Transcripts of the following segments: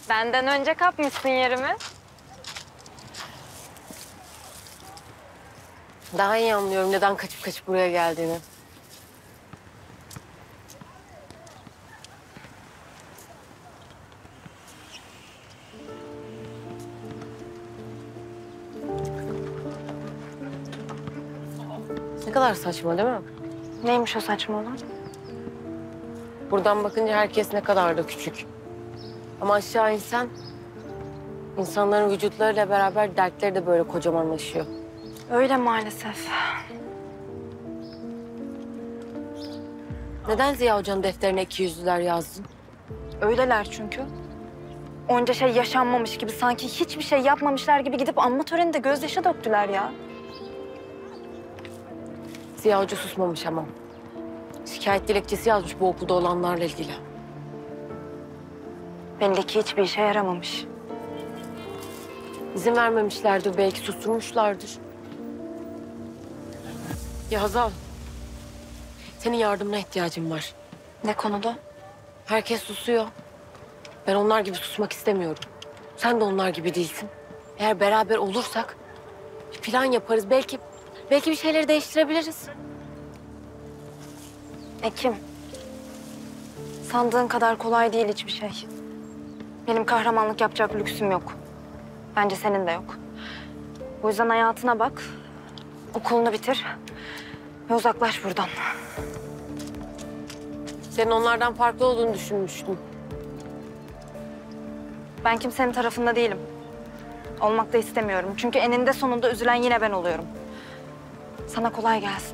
Benden önce kapmışsın yerimi. Daha iyi anlıyorum neden kaçıp kaçıp buraya geldiğini. Ne kadar saçma değil mi? Neymiş o saçma olan? Buradan bakınca herkes ne kadar da küçük. Ama aşağı insan, insanların vücutlarıyla beraber dertleri de böyle kocamanlaşıyor. Öyle maalesef. Neden Ziya Hoca'nın defterine ikiyüzlüler yazdın? Öyleler çünkü. Onca şey yaşanmamış gibi, sanki hiçbir şey yapmamışlar gibi gidip anma töreninde gözyaşı döktüler ya. Ziya Hoca susmamış ama. Şikayet dilekçesi yazmış bu okulda olanlarla ilgili. Belli ki hiçbir işe yaramamış. İzin vermemişlerdir, belki susturmuşlardır. Ya Hazal, senin yardımına ihtiyacım var. Ne konuda? Herkes susuyor. Ben onlar gibi susmak istemiyorum. Sen de onlar gibi değilsin. Eğer beraber olursak bir plan yaparız. Belki bir şeyleri değiştirebiliriz. Ekim. Sandığın kadar kolay değil hiçbir şey. Benim kahramanlık yapacak lüksüm yok. Bence senin de yok. O yüzden hayatına bak. Okulunu bitir. Ve uzaklaş buradan. Senin onlardan farklı olduğunu düşünmüştüm. Ben kimsenin tarafında değilim. Olmak da istemiyorum. Çünkü eninde sonunda üzülen yine ben oluyorum. Sana kolay gelsin.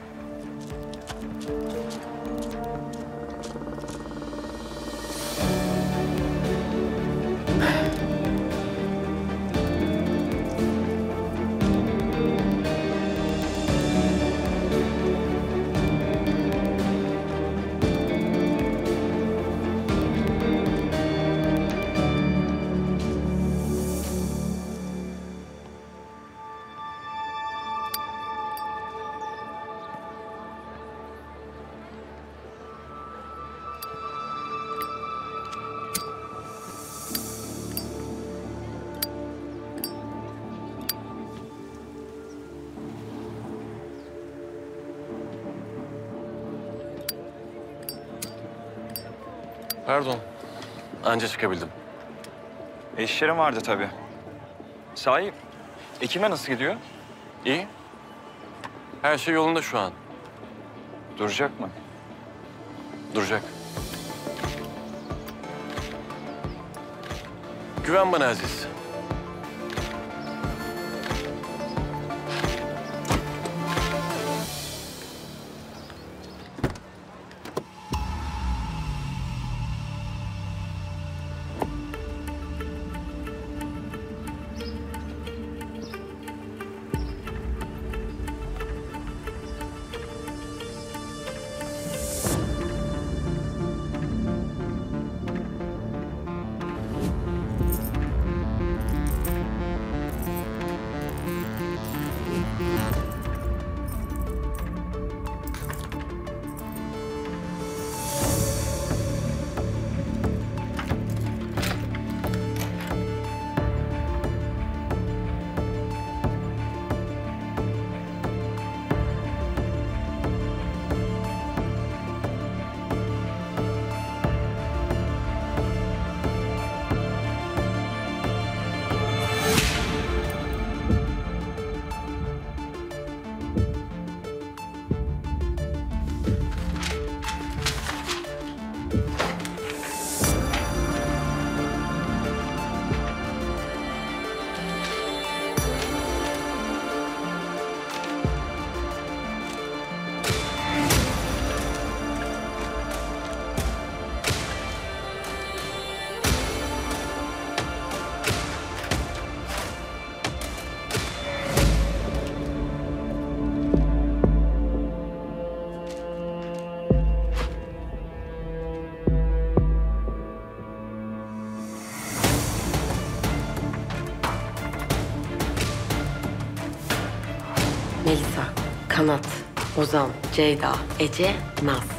Pardon. Anca çıkabildim. İşlerim vardı tabii. Sahi, Ekim'e nasıl gidiyor? İyi. Her şey yolunda şu an. Duracak mı? Duracak. Güven bana Aziz. Melisa, Kanat, Ozan, Ceyda, Ece, Naz.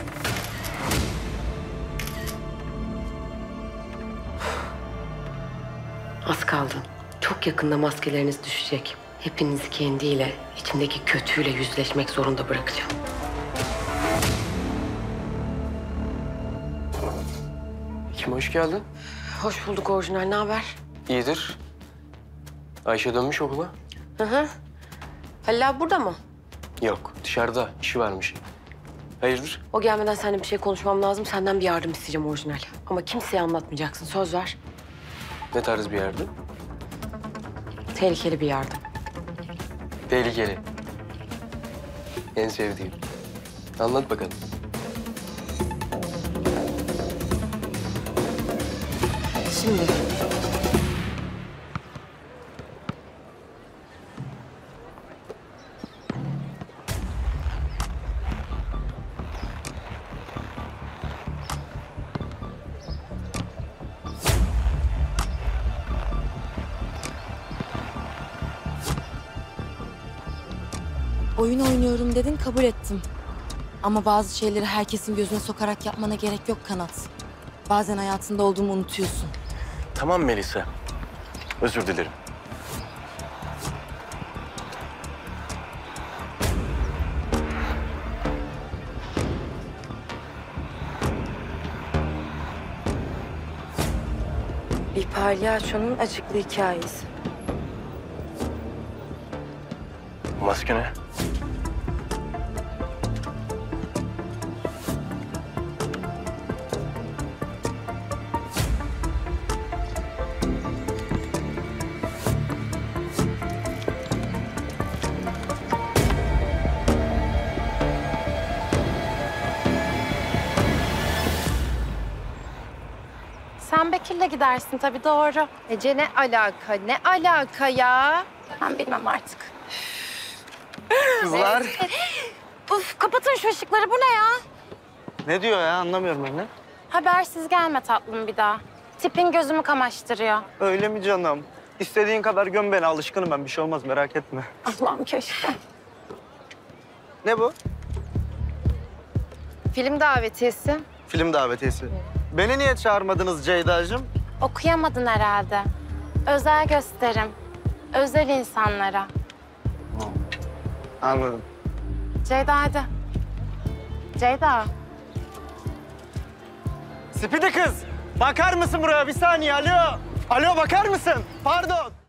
Az kaldı. Çok yakında maskeleriniz düşecek. Hepinizi kendiyle, içindeki kötüyle yüzleşmek zorunda bırakacağım. Kim hoş geldin? Hoş bulduk orijinal. Ne haber? İyidir. Ayşe dönmüş okula. Hı hı. Halil abi burada mı? Yok, dışarıda. İşi varmış. Hayırdır? O gelmeden seninle bir şey konuşmam lazım. Senden bir yardım isteyeceğim orijinal. Ama kimseye anlatmayacaksın. Söz ver. Ne tarz bir yerde? Tehlikeli bir yardım. Tehlikeli. En sevdiğim. Anlat bakalım. Şimdi. Oyun oynuyorum dedin, kabul ettim. Ama bazı şeyleri herkesin gözüne sokarak yapmana gerek yok Kanat. Bazen hayatında olduğumu unutuyorsun. Tamam Melisa. Özür dilerim. Bir palyaçonun acıklı hikayesi. Maske ne? Sen Bekir'le gidersin tabii, doğru. Ece ne alaka, ne alaka ya? Ben bilmem artık. Kızlar. Uf, kapatın şu ışıkları, bu ne ya? Ne diyor ya anlamıyorum ben de. Habersiz gelme tatlım bir daha. Tipin gözümü kamaştırıyor. Öyle mi canım? İstediğin kadar göm beni, alışkınım ben, bir şey olmaz merak etme. Allah'ım keşke. Ne bu? Film davetiyesi. Film davetiyesi. Beni niye çağırmadınız Ceyda'cığım? Okuyamadın herhalde. Özel gösterim. Özel insanlara. Anladım. Ceyda hadi. Ceyda. Spidi kız, bakar mısın buraya bir saniye? Alo. Alo, bakar mısın? Pardon.